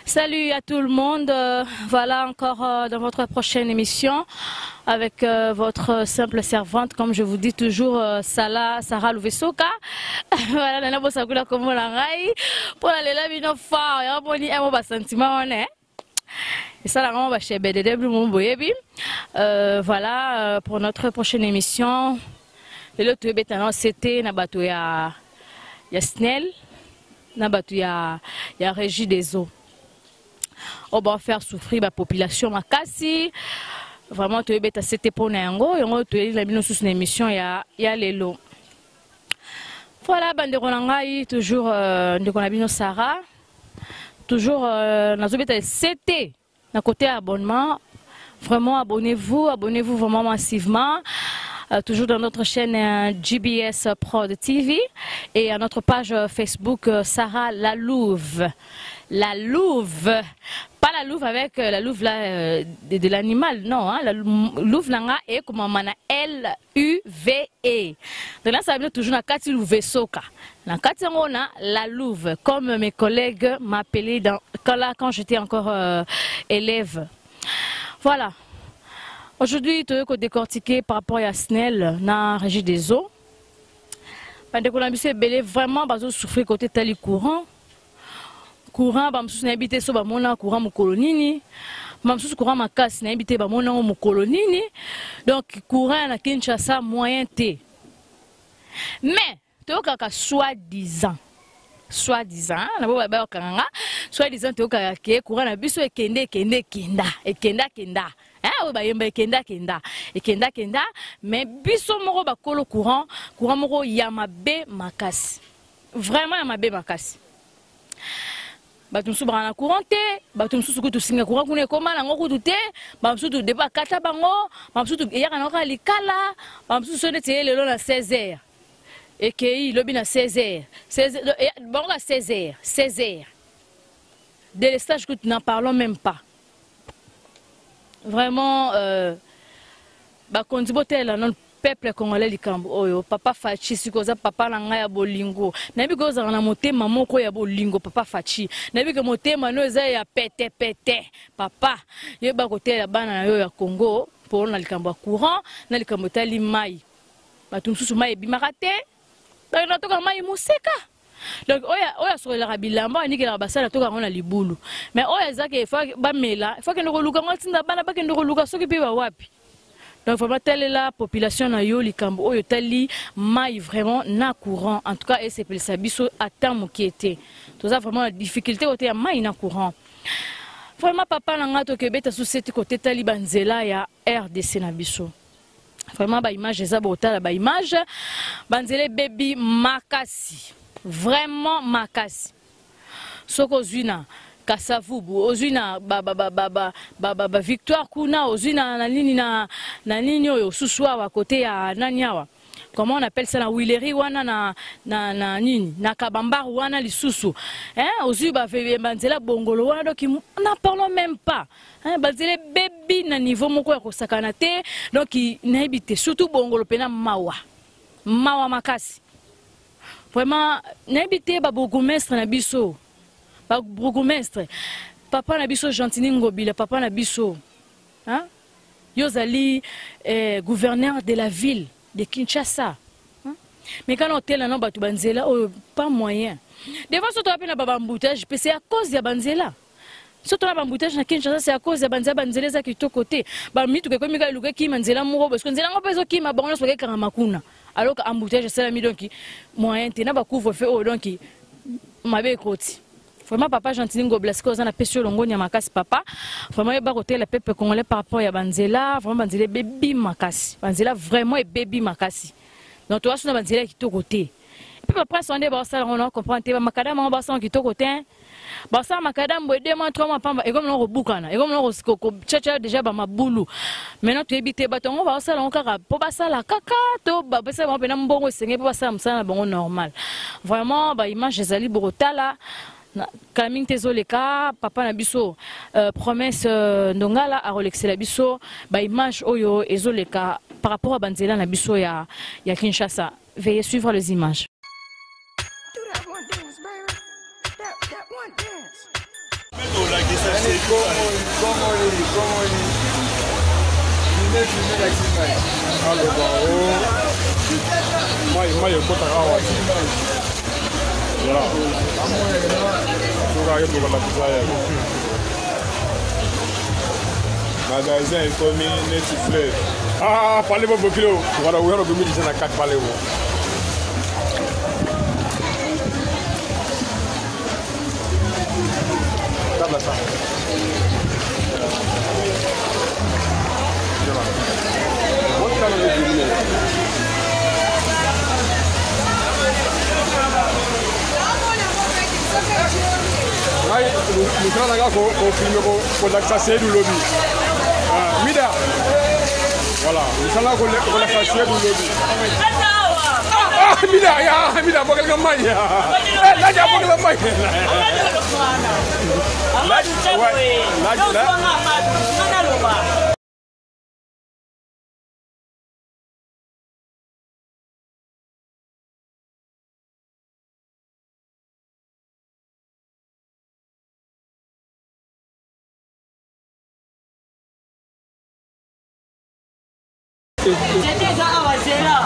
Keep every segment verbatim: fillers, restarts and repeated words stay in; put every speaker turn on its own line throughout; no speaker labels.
Salut à tout le monde, euh, voilà encore euh, dans votre prochaine émission avec euh, votre simple servante, comme je vous dis toujours, euh, Sala, Sarah Louvesoka. Voilà, nana bosa kula komo la ngai, pour la lela bino fa, ya boni emo ba sentiment on est. Et ça la rend ba chez B D D mon boyebi. Euh voilà euh, pour notre prochaine émission. Le loto betano c'était na bato ya ya Snell, na bato ya ya Régie des eaux. On va faire souffrir la population makasi. Vraiment tu es c'était pour nango et on tu es la bino sous une émission ya ya lelo. Voilà bande ronangai toujours de konabino Sarah. Toujours na zobeta c'était na côté abonnement. Vraiment abonnez-vous, abonnez-vous vraiment massivement. Euh, toujours dans notre chaîne euh, G B S Prod T V et à notre page euh, Facebook euh, Sarah La Louve. La Louve, pas la Louve avec euh, la Louve là, euh, de, de l'animal, non, hein, la Louve là est comme on L U V E. Donc là ça veut dire toujours na kati Louve Soka. Na kati on a la Louve, comme mes collègues m'appelaient dans quand là quand j'étais encore euh, élève. Voilà. Aujourd'hui, tu as décortiqué par rapport à Snell, dans la Régie des eaux. Pendant qu'on a vu vraiment souffrir côté tali courant. Courant, bah m'sous n'habité sur bah mon courant mon colonini. M'sous courant ma casse n'habité bah mon mon colonini. Donc courant na Kinshasa moyen T. Mais tu as qu'à soi-disant. Soi-disant, na bo ba okanga, soi-disant tu as qu'à courant na biso e kende kende kenda, e kenda kenda. Hein, ba yemba kenda kenda, e kenda kenda, mais biso moko ba kolo courant, courant moko yamabe makasi. Vraiment yamabe makasi. Ba tumsu bana courant te, ba tumsu suku tu singa courant kune koma na ngoku tu te, ba tumsu tu deba kata bango, ba tumsu tu yaka na ka likala, ba tumsu sone te lelo na seize heures. Et que lobby na seize heures. seize heures, bon à seize heures, seize heures. Dès les stages que nous n'en parlons même pas. Vraiment, euh, bah, quand on dit le peuple congolais likambo oyo papa fachi sikoza papa nanga ya bolingo nabi goza na motema moko ya bolingo papa fachi nabi ke motema no eza ya pete pete papa yeba kotela bana na yo ya Congo pour na likambo courant na likambo tali mai batu msusu mai bimaka te ba na toka mai museka. Donc oya oya sur la bilamba ni ke la basala toka ngona libulu mais oya zake fa ba mela fa ke ndoko luka ngotinda bana ba ke ndoko luka soki pe ba wapi. Donc vraiment telle est la population na yo likambo oyo tali mai vraiment na courant en tout cas et c'est pour ça biso attend mokiete tout ça vraiment la difficulté côté ya mai na courant vraiment papa nanga to ke beta société côté tali banzela ya R D C na biso vraiment ba image eza botala ba image banzele baby makasi vraiment makasi soko zwina kasavubu ozwina ba ba ba ba ba ba ba victoire kuna ozwina na nini na na nini oyo suswa wa côté ya nani awa comment on appelle ça la Willery wana na na na nini na kabamba wana lisusu hein ozwi ba banzela bongolo wana donc n'en parlons même pas hein banzela baby na niveau moko ya kosakana te donc na habité surtout bongolo pena mawa mawa makasi vraiment na habité ba bourgmestre na biso ba bourgmestre papa na biso Gentini Ngobila papa na biso hein yozali eh, gouverneur de la ville de Kinshasa hein? Mais quand on tel non batu banzela oh, pas moyen devant surtout appel na baba embouteillage c'est à cause ya banzela surtout na embouteillage na Kinshasa c'est à cause ya banzela banzela za kito côté ba mitu ke komi ka luka ki manzela moko parce que nzela ngo peso ki ma bango so ke kanga makuna alors que embouteillage c'est la mi donc moyen te na ba couvre feu oh donc mabe koti. Vraiment papa Gentini Ngobila siko za na pesio longoni ya makasi papa vraiment yeba côté la peuple congolais par rapport ya banzela vraiment banzela baby makasi banzela vraiment et baby makasi donc toi sur banzela qui to côté et puis papa sonde ba ça on comprend te ba makadam ba ça qui to côté ba ça makadam bo deux mois trois mois pamba et comme on rebukana et comme on ko tchatcha déjà ba mabulu maintenant tu ebité ba tongo ba ça on kaka po ba ça la kaka to ba ba ça ba na mbongo senge ba ça msana bongo normal vraiment ba image ezali borotala Kaming tezoleka papa na biso euh, promesse euh, ndongala a relexer la biso ba image oyo ezoleka par rapport à banzela na biso ya ya Kinshasa. Veuillez suivre les images.
Do that one dance, baby. That, that one dance. Magasin est commis, les soufflés. Ah, parlez-moi beaucoup. Voilà, vous avez mis les gens à quatre parlez-vous. Table ça. Nous avons filmé pour l'accès du lobby. Mida. Voilà, nous allons pour l'accès du lobby. Ah, Mida, ya, Mida, pour quelqu'un maille. Eh, là, il y a pour quelqu'un maille.
J'étais déjà avancé là.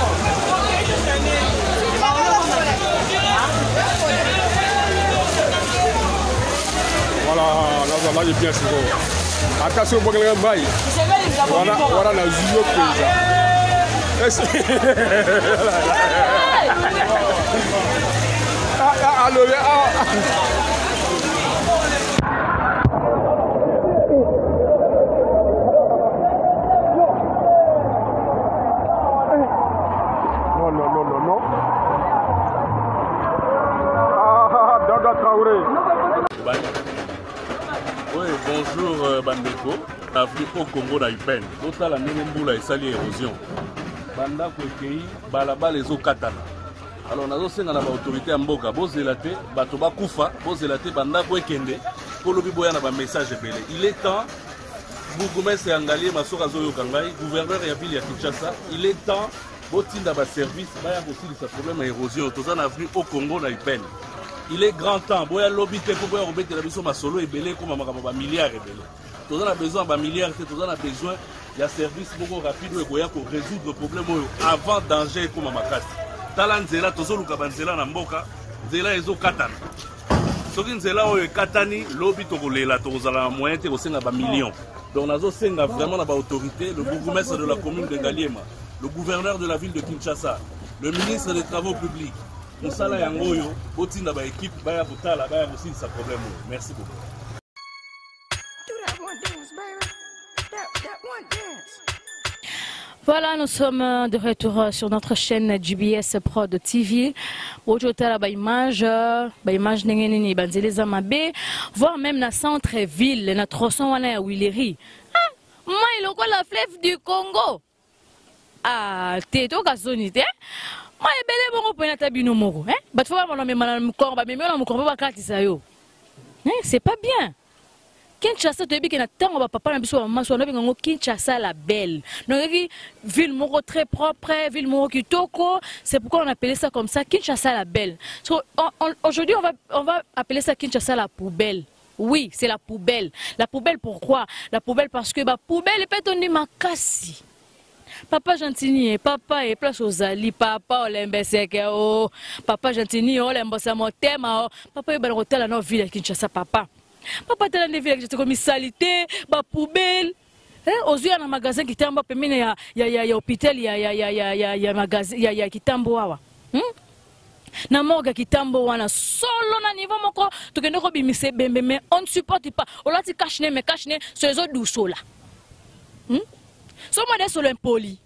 Voilà, là, là, il est bien sûr. Attention pour quelqu'un bail. Voilà, voilà la zio paysan. Ah, ah, allô, ah. Non, non, non, non, non. Ah, Dada Traoré.
Oui, bonjour euh, Bandeko. Avenue au Congo d'Aïpen. D'autres la Nénemboula et Sali érosion. Banda Kwekei, Balaba les eaux katana. Alors, nous avons une autorité en Boka, Bozelate, Batoba Koufa, Bozelate, Banda Kwekende, Kolobi Boyana, un message belé. Il est temps, Bougomès et Angalier, Masora Zoyo Kangai, gouverneur et ville à Kinshasa, il est temps, Botinda ba service, Baya aussi de ce problème d'érosion. Tous en avenue au Congo d'Aïpen. Il est grand temps, Boya lobby, pour Boya remettre la mission Masolo et belé comme un milliard et belé. Tous en a besoin d'un milliard, tous en a besoin d'un service beaucoup rapide pour résoudre le problème avant danger comme un makasi. Tala nzela tozo luka banzela na mboka nzela ezo katana soki nzela oyo katani lobi tokolela tokozala moyen te kosenga ba millions donc nazo senga vraiment na ba autorité le bourgmestre de la commune de Ngaliema le gouverneur de la ville de Kinshasa le ministre des travaux publics mosala yango oyo botinda ba équipe baya kotala baya kosilisa problème oyo merci beaucoup.
Voilà, nous sommes de retour sur notre chaîne G B S Prod T V. Aujourd'hui, la image, la image n'engeni banzeleza mabe, voire même na centre-ville, na tronçon wana Willery. Ah, moi il est la fleuve du Congo. Ah, t'es toi kazoni te? Moi ebele bongo pona tabino moko, hein? Bat faut pas me malal mukor, ba me mela mukor ba katisa yo. Hein, c'est pas bien. Kinshasa tu que na tango ba papa na biso ba maso na bingo Kinshasa la belle. Donc ville moko très propre, ville moko kitoko, c'est pourquoi on appelait ça comme ça Kinshasa la belle. So, aujourd'hui on va on va appeler ça Kinshasa la poubelle. Oui, c'est la poubelle. La poubelle pourquoi? La poubelle parce que ba poubelle peut on makasi. Papa Gentini, papa est place aux ali, papa olembeseke oh, papa Gentini olembosa motema oh, papa est dans hôtel à notre ville à Kinshasa papa. Papa tellement de villes comme salité, ba poubelle. Eh, aux yeux dans magasin qui tambo pemine ya ya ya ya hôpital ya ya ya ya ya ya magasin ya ya kitambo wawa. Hmm? Na morgue kitambo wana solo na niveau moko tokende ko bimise bembe mais on ne supporte pas. On l'a dit cache-ne mais cache-ne sur les autres douceaux là. Hmm? So moi des solo impoli.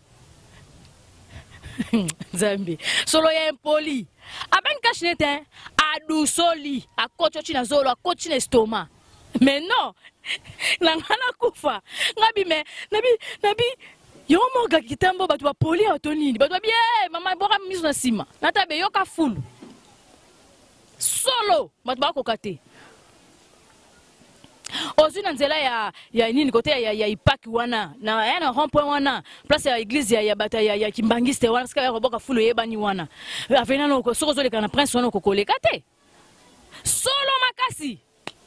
Zambi. Solo ya impoli. Aben cache-ne ten a douceau-li, a kochochi na zolo, a kochi na estomac. Mais non. Nangana kufa. Nabi me nabi nabi yo moga kitambo batu ba poli autonini. Batu ba bien mama boka miso na sima. Natabe yo ka full. Solo batu ba kokate. Ozu na nzela ya ya nini côté ya ya ipaki wana na ya na rond-point wana place ya église ya ya bata ya ya kimbangiste wana ska ya roboka fulo yebani wana avena no ko soko zoleka na prince wana ko koleka te solo makasi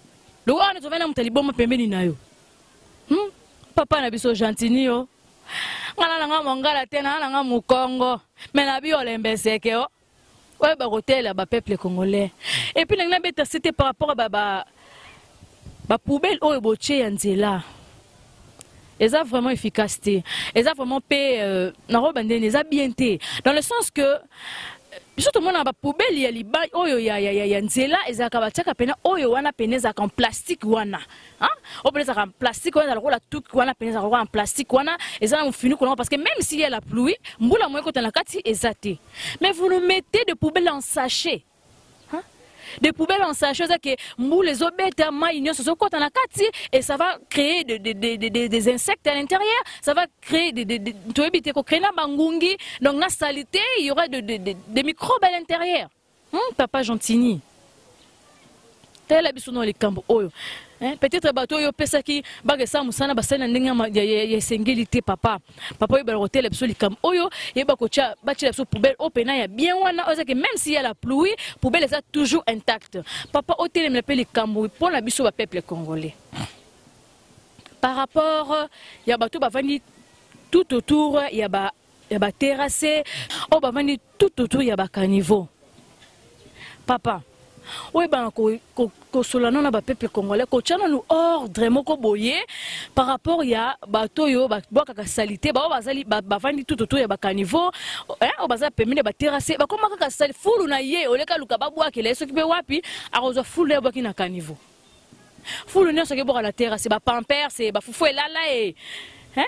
Le on est venu mutali bomba pembeni na yo. Hmm? Papa na biso gentini yo. Ngala nga mongala tena na nga mukongo. Mais na bi olembeseke yo. Ouais ba hôtel ba peuple congolais. Et puis na beta c'était par rapport à ba ba ba poubelle o eboche ya nzela. Eza vraiment efficacité. Eza vraiment paix euh, na robandene eza bien té. Dans le sens que surtout mon ba poubelle ya liba oyo ya ya ya nzela eza ka bataka pena oyo wana peneza en plastique wana hein o peneza en plastique wana la tout wana peneza en plastique wana eza fini ko parce que même s'il y a la pluie mbula moyo kota na kati ezate mais vous le mettez de poubelle en sachet hein des poubelles en sachet ça que mboule les obeta maïnyo so kota na kati et ça va créer de, de, de, de, de, des insectes à l'intérieur ça va créer des de, de, éviter ko créer na bangungi donc la saleté il y aura de, de, de, des microbes à l'intérieur hum, papa gentini tel abiso no les cambo oyo hein peut-être bato yo pesa ki baga sa musana basana ndenge ya sengilité papa papa yo ba hotel abiso les cambo oyo et ba ko cha ba cha abiso poubelle opena ya bien wana oza que même s'il y a la pluie poubelle est toujours intacte papa hôtel me appelle les cambo pour la biso ba peuple congolais par rapport ya bato ba vandi tout autour ya ba ya ba terrasse o ba vandi tout autour ya ba caniveau papa oui, ben, ko solano na ba peuple congolais, ko tchana nous ordre moko boye par rapport ya bato yo ba boka salité ba bazali ba vandi tout autour ya ba caniveau hein o baza pemine ba terrasse ba koma ka sali fulu na ye oleka luka ba bwa kele so kibe wapi arozo fulu ya baki na caniveau fulu ne so ke boka la terrasse ba pamper c'est ba fufu elala e hein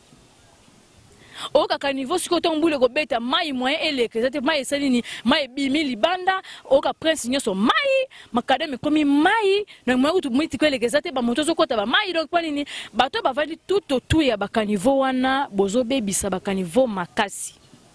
au ka niveau si côté mbule ko beta mai moyen eleke zate mai salini mai bimi libanda au ka prince nyoso mai makademe komi mai na moyo tu mwiti ko eleke zate ba moto zo kota ba mai donc kwa nini bato ba vandi tout autour ya ba caniveau wana bozo bebisa ba caniveau makasi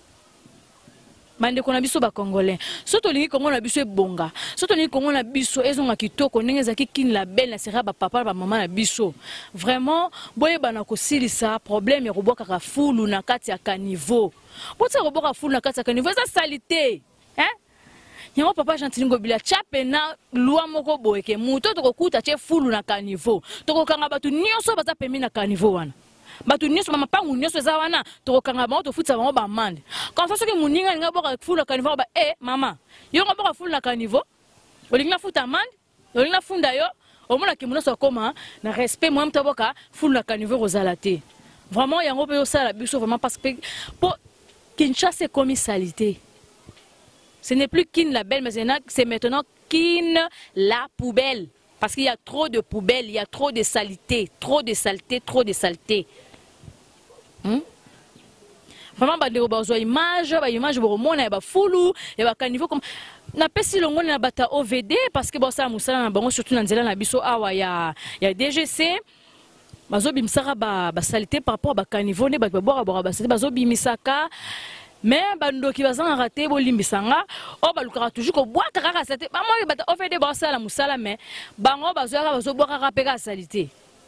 mande kona biso ba congolais soto lingi kongo na biso ebonga soto lingi kongo na biso ezonga kitoko ndenge zaki kin la belle na sera ba papa ba maman na biso vraiment boye bana ko silisa problème ya koboka ka fulu na kati ya caniveau botsa koboka fulu na kati ya caniveau ça salité hein yango papa gentili ngobila chape na loi moko boye ke muto to kokuta che fulu na caniveau to kokanga batu nyonso baza pemi na caniveau wana batu nyonso mama pangu nyonso eza wana to kokanga bango to futsa bango ba mande quand ça soki muninga nga boka fulu na caniveau ba eh mama yo nga boka fulu na caniveau olinga futa mande olinga funda yo omona ki munoso koma na respect moi mtaboka fulu na caniveau rozalate vraiment yango pe yo sala biso vraiment parce que pour Kinshasa comme salité ce n'est plus Kin la belle mais c'est maintenant Kin la poubelle. Parce qu'il y a trop de poubelles, il y a trop de saleté, trop de saleté, trop de saleté. Hmm? Vraiment, il y a des images, il y a des images, il y a des foulous, il y a des caniveaux comme... Na pesi longo na bata O V D parce que bon ça musala na bango surtout na nzela na biso awa ya ya D G C bazo bimsaka ba ba saleté par rapport ba caniveau ne ba boira boira ba saleté bazo bimisaka mais bando ki bazanga raté bo limbisanga o balukara toujours ko boire kaka saleté ba moi bata O V D ba sala musala mais bango bazo ka bazo boira rapeka saleté.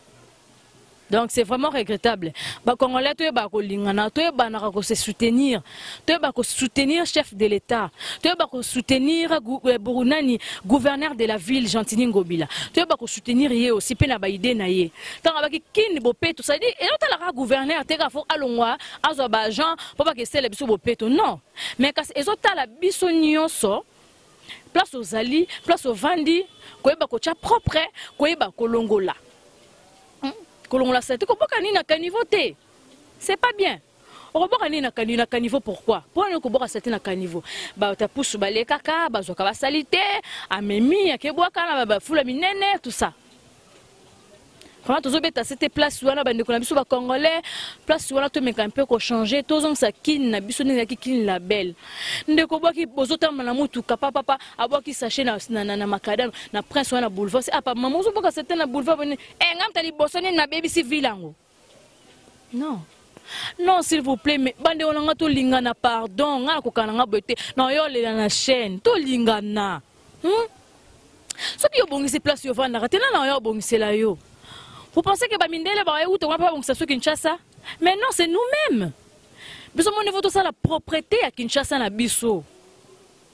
Donc c'est vraiment regrettable. Ba Congolais to ba ko lingana to ba na ko se soutenir. To ba ko soutenir chef de l'État. To ba ko soutenir Burunani gouverneur de la ville Gentini Ngobila. To ba ko soutenir ye aussi pe na ba idée na ye. Tant ba ki kin bo peto ça dit et l'autre la gouverneur te ka fo alongwa azo ba agent pour pas que c'est le biso bo peto non. Mais quand ezota la biso nyonso place aux ali, place aux vandi, ko ba ko cha propre, ko ba ko longola. Kolongola saleté ko boka ni na caniveau te c'est pas bien o boka ni na caniveau na caniveau pourquoi pour ne ko boka saleté na caniveau ba ta pousse ba le kaka ba zoka ba saleté amemi ya ke boka na ba fula minene tout ça vraiment tous obeta c'était place wana ba ndeko na biso ba congolais place wana to meka un peu ko changer tous on sa kin na biso ne ki kin la belle ndeko boki bozota na mutu kapa papa aboki sachet na na na makadam na prince wana boulevard c'est apa maman zo boka c'était na boulevard bone eh ngam tali bosone na baby si vilango non non s'il vous plaît mais bande on nga to lingana pardon nga ko kananga bote non yo le na chaîne to lingana hmm so ki yo bongisi place yo vanda ratena na yo bongisela yo. Vous pensez que Bamindele va où tu vas pas à Kinshasa? Mais non, c'est nous-mêmes. Nous avons ça la propreté à Kinshasa na biso.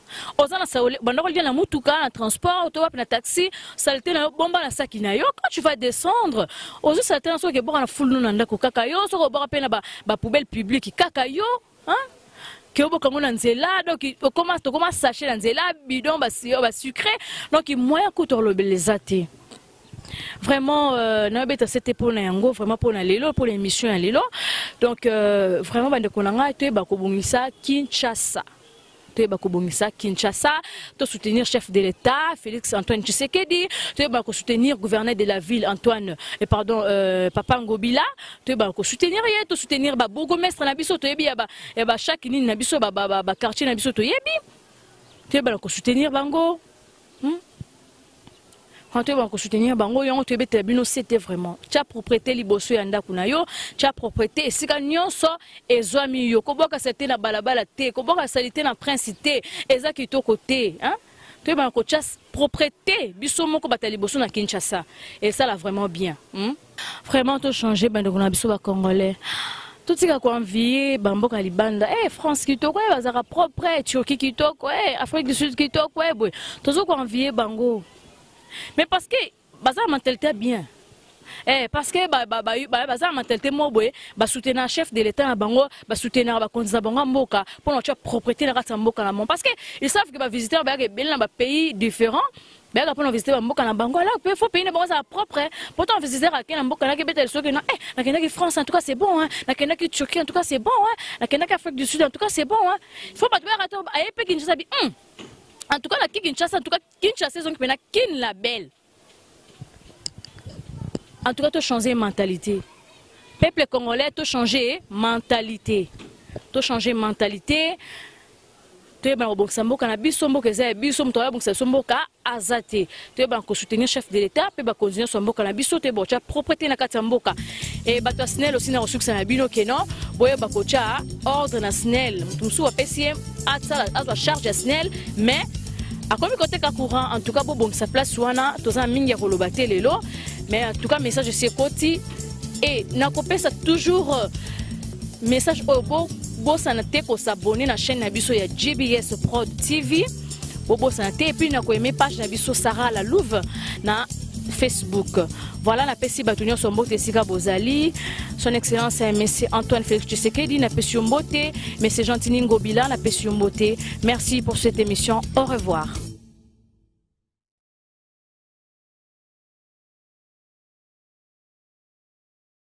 Ozana saole bandako lia na mutuka na transport to na taxi saleté na bomba na saki na yo quand tu vas descendre ozo saleté na so ke boka na fulu na ndako kaka yo so ko boka pe na ba, ba poubelle publique kaka yo hein que au boka ngona nzela donc on commence to commence sachet na nzela bidon ba si ba sucré donc moyen kutor lo belezate. Vraiment, euh, c'était pour Nango, vraiment pour Nalelo, pour l'émission Nalelo. Donc, euh, vraiment, bande konanga, tu es bakobungisa Kinshasa. Tu es bakobungisa Kinshasa. Tu soutenir chef de l'État, Félix Antoine Tshisekedi. Tu es bako soutenir gouverneur de la ville, Antoine, et pardon, euh, Papa Ngobila. Tu es bako soutenir, tu soutenir ba bourgmestre Nabiso, tu es bien, et ba chaque ligne Nabiso, ba ba ba quartier Nabiso, tu es bien. Tu es bako soutenir Bango. Hmm? Quand tu vas soutenir bango yon tu es bino c'était vraiment tu as propriété liboso yanda kunayo tu as propriété sika nyonso ezwami yo ko boka c'était na balabala te ko boka salité na principité eza kito côté hein tu es ko chas propriété biso moko bata liboso na Kinshasa et ça là vraiment bien hmm? Vraiment tout changer bande kuna biso ba congolais tout ce qu'on envie bamboka libanda eh France kitoko eh bazara propre Turquie kitoko eh Afrique du Sud kitoko eh boy tout ce qu'on envie bango. Mais parce que bazar mentalité bien eh parce que ba ba ba bazar mentalité mobwe ba soutenir chef de l'état na bango ba soutenir ba konza bango mboka pour notre propriété na kata mboka na mon parce que ils savent que ba visiteurs ba ke bel na ba pays différents ba ka pour visiter ba mboka na bango là il faut payer na bango ça propre pourtant visiter à na mboka na ke betel so que non eh na kena ki France en tout cas c'est bon hein na kena ki Turquie en tout cas c'est bon hein na kena ki Afrique du Sud en tout cas c'est bon hein il faut pas te rater ay pe Kinshasa bi en tout cas la Kinshasa en tout cas Kinshasa saison qui pena kin label. En tout cas tu changer mentalité. Peuple congolais tu changer mentalité. Tu changer mentalité. Tu es ban obongisa mboka na biso mboka eza biso mto ya bongisa mboka azate. Tu es ban ko soutenir chef de l'état pe ba continuer son mboka na biso te bocha propriété na kati mboka. Et bato snel aussi na ressources na bino keno boye ba kocha ordre na snel. Mutumsu wa P C M atsa atwa charge snel mais à comme côté ka courant en tout cas bon ça place wana toza mingi ya kolobate lelo mais en tout cas message c'est koti et na kopesa toujours euh, message au bo bo sanate ko s'abonner na chaîne na biso ya G B S Prod T V bobo sanate et puis na ko aimer page na biso Sarah la Louve na Facebook. Voilà la pesi batunyo sombote sika bozali son excellence monsieur Antoine Félix Tshisekedi na pesi mbote monsieur Gentini Ngobila na pesi mbote. Merci pour cette émission, au revoir.